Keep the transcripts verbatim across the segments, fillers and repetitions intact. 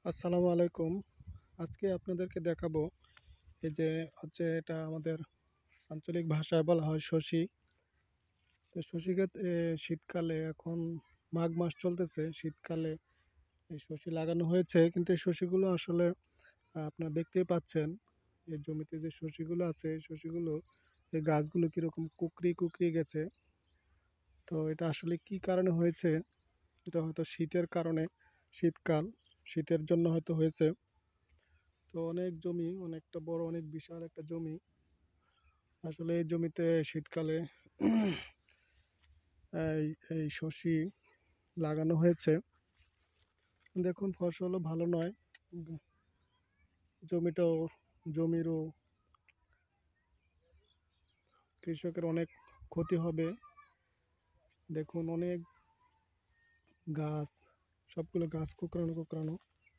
আসসালামু আলাইকুম। আজকে আপনাদেরকে দেখাবো এই যে হচ্ছে এটা আমাদের আঞ্চলিক ভাষায় বলা হয় শসি। তো শসি ক্ষেত এ শীতকালে এখন মাঘ মাস চলতেছে। শীতকালে এই শসি লাগানো হয়েছে। কিন্তু এই শসিগুলো আসলে আ আপনারা দেখতেই পাচ্ছেন এই জমিতে যে শসিগুলো আছে এই শসিগুলো এই গাছগুলো কিরকম কুঁকড়িয়ে, কুঁকড়িয়ে গেছে। তো এটা আসলে কি কারণে হয়েছে? এটা হয়তো শীতের কারণে, শীতকাল, শীতের জন্য হয়তো হয়েছে। তো অনেক জমি, অনেকটা বড়, অনেক বিশাল একটা জমি। আসলে এই জমিতে শীতকালে এই এই শস্যি লাগানো হয়েছে। দেখুন ফসলও ভালো নয়। গ জমিটাও জমিরও কৃষকের অনেক ক্ষতি হবে। দেখুন অনেক গাছ, সবগুলো গাছ কুঁকড়ানো, কুঁকড়ানো।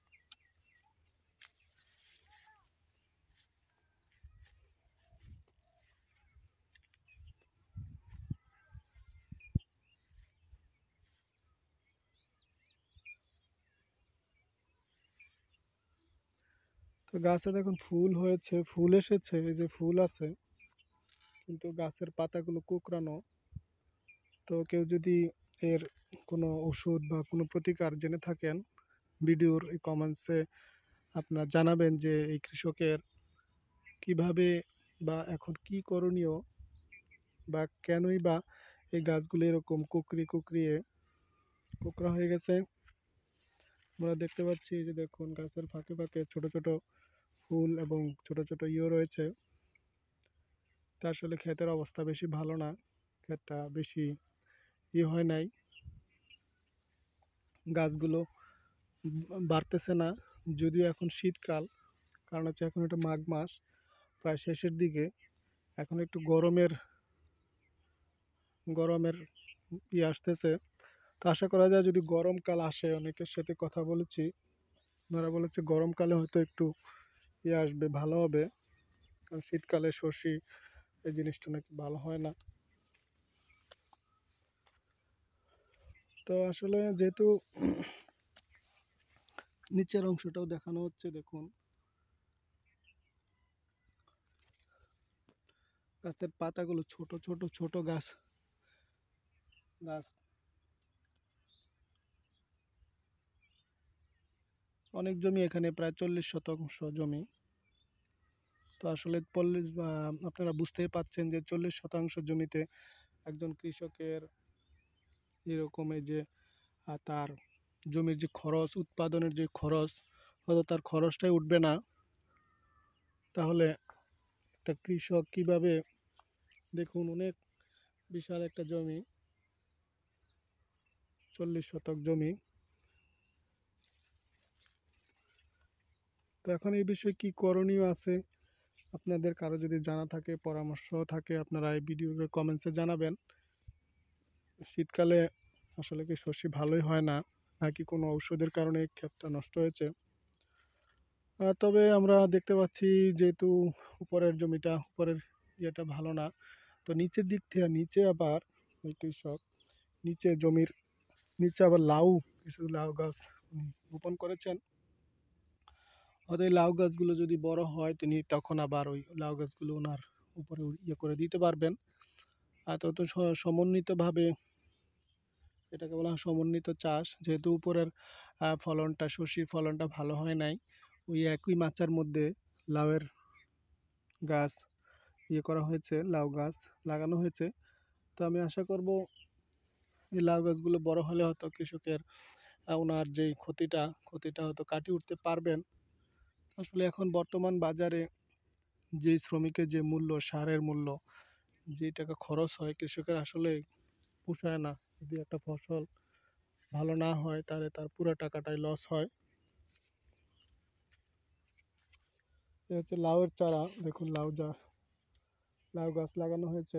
তো গাছে দেখুন ফুল হয়েছে, ফুল এসেছে, এই যে ফুল আছে, কিন্তু গাছের পাতাগুলো কুঁকড়ানো। তো কেউ যদি এর কোনো ওষুধ বা কোনো প্রতিকার জেনে থাকেন, ভিডিওর এই কমেন্টসে আপনারা জানাবেন যে এই কৃষকের কিভাবে বা এখন কি করণীয় বা কেনই বা এই গাছগুলো এরকম কুকড়িয়ে কুকড়িয়ে কোঁকড়া হয়ে গেছে। আমরা দেখতে পাচ্ছি যে দেখুন গাছের ফাঁকে ফাঁকে ছোট ছোট ফুল এবং ছোট ছোট ইয়ে রয়েছে। তা আসলে ক্ষেতের অবস্থা বেশি ভালো না, ক্ষেতটা বেশি ইয়ে হয় নাই, গাছগুলো বাড়তেছে না। যদিও এখন শীতকাল, কারণ হচ্ছে এখন এটা মাঘ মাস প্রায় শেষের দিকে, এখন একটু গরমের গরমের ইয়ে আসতেছে। তো আশা করা যায় যদি গরমকাল আসে, অনেকের সাথে কথা বলেছি, ওনারা বলেছে গরমকালে হয়তো একটু ইয়ে আসবে, ভালো হবে। কারণ শীতকালে শস্য এই জিনিসটা নাকি ভালো হয় না। তো আসলে যেহেতু নিচের অংশটাও দেখানো হচ্ছে, দেখুন গাছের পাতাগুলো ছোট ছোট ছোট গাছ গাছ অনেক জমি, এখানে প্রায় চল্লিশ শতাংশ জমি। তো আসলে চল্লিশ আপনারা বুঝতেই পাচ্ছেন যে চল্লিশ শতাংশ জমিতে একজন কৃষকের এরকম এই যে আহ, তার জমির যে খরচ, উৎপাদনের যে খরচ, হয়তো তার খরচটাই উঠবে না। তাহলে একটা কৃষক কিভাবে, দেখুন অনেক বিশাল একটা জমি, চল্লিশ শতক জমি। তো এখন এই বিষয়ে কি করণীয় আছে, আপনাদের কারো যদি জানা থাকে, পরামর্শ থাকে, আপনারা এই ভিডিওর কমেন্টসে জানাবেন। শীতকালে আসলে কি শস্য ভালোই হয় না, নাকি কোনো ঔষধের কারণে ক্ষেতটা নষ্ট হয়েছে। আহ, তবে আমরা দেখতে পাচ্ছি যেহেতু উপরের জমিটা, উপরের ইয়েটা ভালো না, তো নিচের দিক থেকে নিচে আবার এই কৃষক নিচে জমির নিচে আবার লাউ, কিছু লাউ গাছ উনি রোপণ করেছেন। হয়তো এই লাউ গাছগুলো যদি বড় হয়, তিনি তখন আবার ওই লাউ গাছগুলো ওনার উপরে ইয়ে করে দিতে পারবেন। আর তত স- সমন্বিতভাবে, এটাকে বলা হয় সমন্বিত চাষ। যেহেতু উপরের আহ, ফলনটা, শস্যের ফলনটা ভালো হয় নাই, ওই একই মাচার মধ্যে লাউয়ের গাছ ইয়ে করা হয়েছে, লাউ গাছ লাগানো হয়েছে। তো আমি আশা করব এই লাউ গাছগুলো বড় হলে হয়তো কৃষকের আহ, ওনার যেই ক্ষতিটা ক্ষতিটা হয়তো কাটিয়ে উঠতে পারবেন। আসলে এখন বর্তমান বাজারে যে শ্রমিকের যে মূল্য, সারের মূল্য, যে টাকা খরচ হয়, কৃষকের আসলে পোষায় না। যদি একটা ফসল ভালো না হয় তাহলে তার পুরো টাকাটাই লস হয়। এ হচ্ছে লাউয়ের চারা, দেখুন লাউ যা লাউ গাছ লাগানো হয়েছে।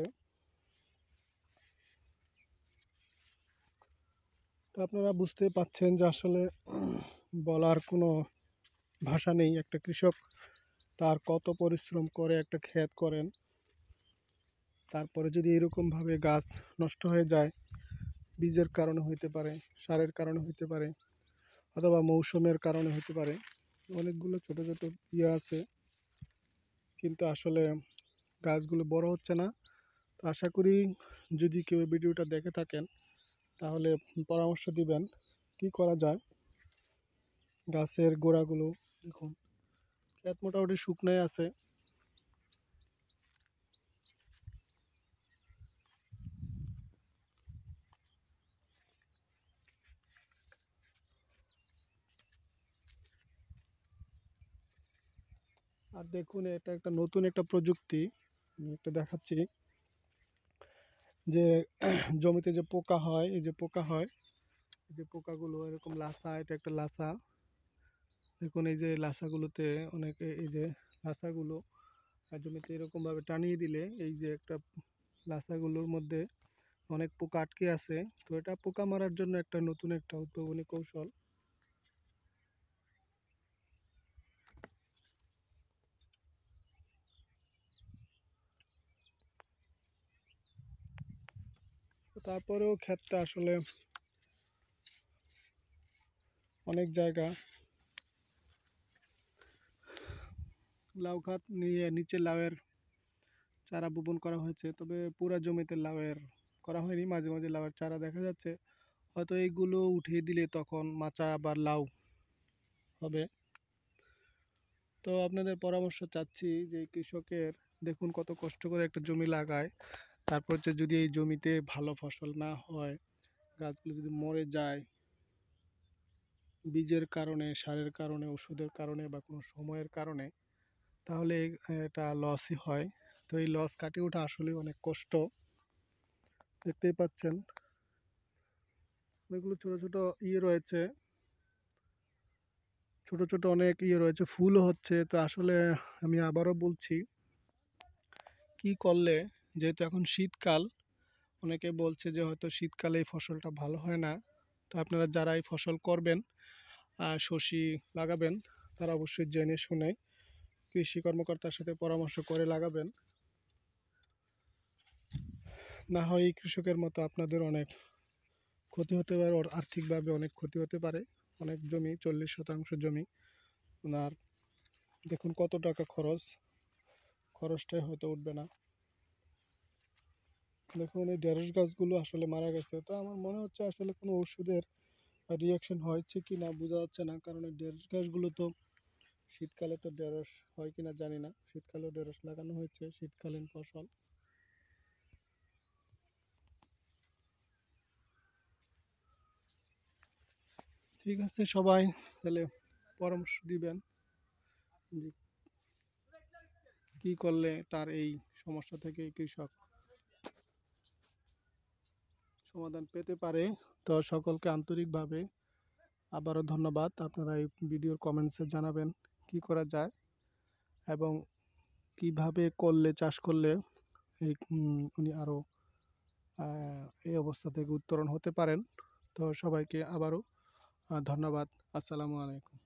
তো আপনারা বুঝতে পাচ্ছেন যে আসলে বলার কোনো ভাষা নেই। একটা কৃষক তার কত পরিশ্রম করে একটা ক্ষেত করেন, তারপরে যদি এরকমভাবে গাছ নষ্ট হয়ে যায়, বীজের কারণে হইতে পারে, সারের কারণে হইতে পারে, অথবা মৌসুমের কারণে হতে পারে। অনেকগুলো ছোট ছোট ইয়ে আছে, কিন্তু আসলে গাছগুলো বড় হচ্ছে না। তো আশা করি যদি কেউ এই ভিডিওটা দেখে থাকেন তাহলে পরামর্শ দিবেন কি করা যায়। গাছের গোড়াগুলো দেখুন, ক্ষেত মোটামুটি শুকনোই আছে। আর দেখুন, এটা একটা নতুন একটা প্রযুক্তি আমি একটা দেখাচ্ছি, যে জমিতে যে পোকা হয়, এই যে পোকা হয়, এই যে পোকাগুলো এরকম লাসা, এটা একটা লাসা। দেখুন এই যে লাসাগুলোতে অনেকে, এই যে লাসাগুলো আর জমিতে এরকমভাবে টানিয়ে দিলে এই যে একটা লাসাগুলোর মধ্যে অনেক পোকা আটকে আছে। তো এটা পোকা মারার জন্য একটা নতুন একটা উদ্ভাবনী কৌশল। তো তারপরেও ক্ষেতটা আসলে অনেক জায়গা লাউ খাত নিয়ে নিচে লাউয়ের চারা বপন করা হয়েছে, তবে পুরা জমিতে লাউয়ের করা হয়নি। মাঝে মাঝে লাউয়ের চারা দেখা যাচ্ছে, হয়তো এইগুলো উঠিয়ে দিলে তখন মাচা আবার লাউ হবে। তো আপনাদের পরামর্শ চাচ্ছি যে কৃষকের, দেখুন কত কষ্ট করে একটা জমি লাগায়, তারপর হচ্ছে যদি এই জমিতে ভালো ফসল না হয়, গাছগুলো যদি মরে যায় বীজের কারণে, সারের কারণে, ওষুধের কারণে বা কোনো সময়ের কারণে, তাহলে এটা লসই হয়। তো এই লস কাটিয়ে ওঠা আসলে অনেক কষ্ট। দেখতেই পাচ্ছেন অনেকগুলো ছোট ছোট ইয়ে রয়েছে, ছোট ছোট অনেক ইয়ে রয়েছে, ফুলও হচ্ছে। তো আসলে আমি আবারও বলছি, কি করলে, যেহেতু এখন শীতকাল, অনেকে বলছে যে হয়তো শীতকালে এই ফসলটা ভালো হয় না। তো আপনারা যারা এই ফসল করবেন, আহ, শস্য লাগাবেন, তারা অবশ্যই জেনে শুনে কৃষি কর্মকর্তার সাথে পরামর্শ করে লাগাবেন। না হয় এই কৃষকের মতো আপনাদের অনেক ক্ষতি হতে পারে, ওর আর্থিকভাবে অনেক ক্ষতি হতে পারে। অনেক জমি, চল্লিশ শতাংশ জমি ওনার, দেখুন কত টাকা খরচ, খরচটাই হয়তো উঠবে না। দেখুন এই ঢেঁড়স গাছগুলো আসলে মারা গেছে। তো আমার মনে হচ্ছে আসলে কোনো ওষুধের রিয়াকশন হয়েছে কি না বোঝা যাচ্ছে না, কারণ এই ঢেঁড়স গাছগুলো তো শীতকালে তো ঢেঁড়স হয় কিনা জানি না, শীতকালেও ঢেঁড়স লাগানো হয়েছে, শীতকালীন ফসল। ঠিক আছে, সবাই তাহলে পরামর্শ দিবেন যে কি করলে তার এই সমস্যা থেকে কৃষক সমাধান পেতে পারে। তো সকলকে আন্তরিকভাবে আবারও ধন্যবাদ। আপনারা এই ভিডিওর কমেন্টসে জানাবেন কি করা যায় এবং কিভাবে করলে, চাষ করলে এই উম, উনি আরও এই অবস্থা থেকে উত্তরণ হতে পারেন। তো সবাইকে আবারও আহ, ধন্যবাদ। আসসালামু আলাইকুম।